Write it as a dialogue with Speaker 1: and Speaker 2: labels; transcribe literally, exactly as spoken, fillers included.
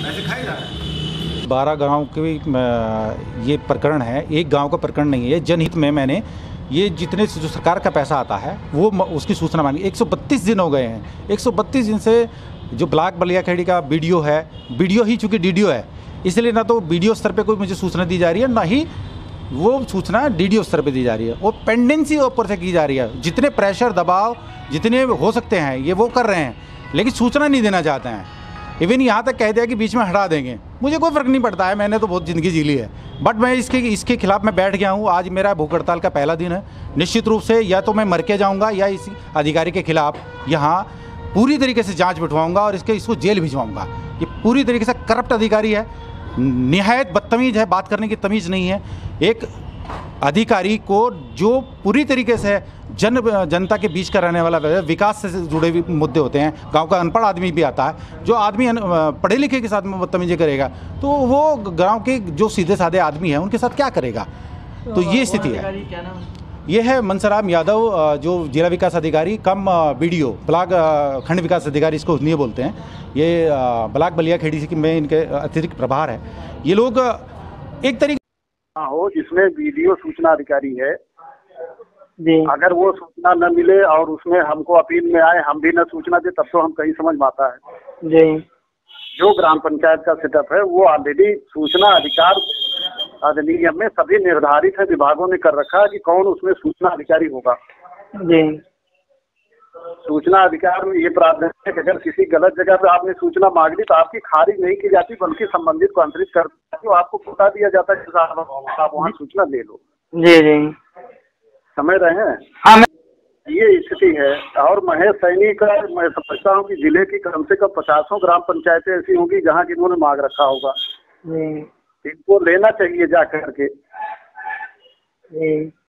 Speaker 1: ऐसे खाए जा रहे हैं।
Speaker 2: बारह गांव के ये प्रकरण है, एक गांव का प्रकरण नहीं है। जनहित में मैंने ये जितने जो सरकार का पैसा आता है वो उसकी सूचना मांगी। एक सौ बत्तीस दिन हो गए हैं। एक सौ बत्तीस दिन से जो ब्लॉक बलियाखेड़ी का बीडीओ है, बीडीओ ही चूँकि डीडीओ है, इसलिए ना तो बीडीओ स्तर पे कोई मुझे सूचना दी जा रही है, ना ही वो सूचना डीडीओ स्तर पे दी जा रही है। वो पेंडेंसी ऊपर से की जा रही है। जितने प्रेशर दबाव जितने हो सकते हैं ये वो कर रहे हैं, लेकिन सूचना नहीं देना चाहते हैं। इवन यहाँ तक कह दिया कि बीच में हटा देंगे। मुझे कोई फ़र्क नहीं पड़ता है, मैंने तो बहुत ज़िंदगी जी ली है, बट मैं इसके इसके खिलाफ मैं बैठ गया हूँ। आज मेरा भूख हड़ताल का पहला दिन है। निश्चित रूप से या तो मैं मर के जाऊँगा या इस अधिकारी के खिलाफ यहाँ पूरी तरीके से जांच बिठवाऊँगा और इसके इसको जेल भिजवाऊँगा। ये पूरी तरीके से करप्ट अधिकारी है, निहायत बदतमीज़ है, बात करने की तमीज़ नहीं है। एक अधिकारी को जो पूरी तरीके से जन जनता के बीच का रहने वाला विकास से जुड़े हुए मुद्दे होते हैं, गांव का अनपढ़ आदमी भी आता है, जो आदमी पढ़े लिखे के साथ में बदतमीजी करेगा तो वो गांव के जो सीधे साधे आदमी हैं उनके साथ क्या करेगा। तो ये स्थिति है। ये है मनसराम यादव, जो जिला विकास अधिकारी कम बीडीओ ब्लॉक खंड विकास अधिकारी, इसको नहीं बोलते हैं। ये ब्लॉक बलियाखेड़ी की में इनके अतिरिक्त प्रभार है। ये लोग एक तरीके
Speaker 3: हो जिसमें वीडियो सूचना अधिकारी है जी, अगर वो सूचना न मिले और उसमें हमको अपील में आए, हम भी न सूचना दे, तब तो हम कहीं समझ में आता है जी। जो ग्राम पंचायत का सेटअप है वो ऑलरेडी सूचना अधिकार अधिनियम में सभी निर्धारित है, विभागों ने कर रखा है कि कौन उसमें सूचना अधिकारी होगा जी। सूचना अधिकार में ये प्रावधान है कि अगर किसी गलत जगह पे आपने सूचना मांग ली तो आपकी खारिज नहीं की जाती, बल्कि संबंधित को अंतरित कर तो आपको बता दिया जाता है कि आप वहाँ सूचना ले लो जी जी। समझ रहे हैं हाँ। ये स्थिति है। और महेश सैनी का मैं समझता हूँ कि जिले की कम से कम पचासों ग्राम पंचायतें ऐसी होंगी जहाँ की इन्होंने मांग रखा होगा, इनको लेना चाहिए जा करके।